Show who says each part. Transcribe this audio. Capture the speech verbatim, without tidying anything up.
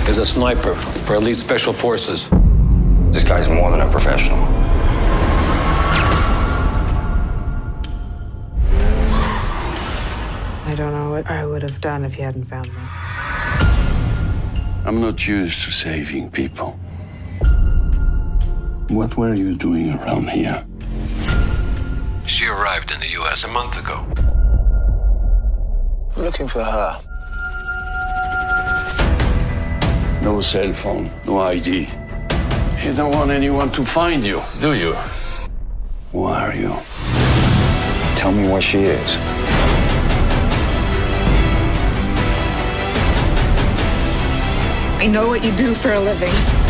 Speaker 1: is a sniper for elite special forces.
Speaker 2: This guy's more than a professional.
Speaker 3: I don't know what I would have done if you hadn't found me.
Speaker 4: I'm not used to saving people. What were you doing around here?
Speaker 1: She arrived in the U S a month ago.
Speaker 2: I'm looking for her.
Speaker 4: No cell phone, no I D. You don't want anyone to find you, do you? Who are you?
Speaker 2: Tell me where she is.
Speaker 3: I know what you do for a living.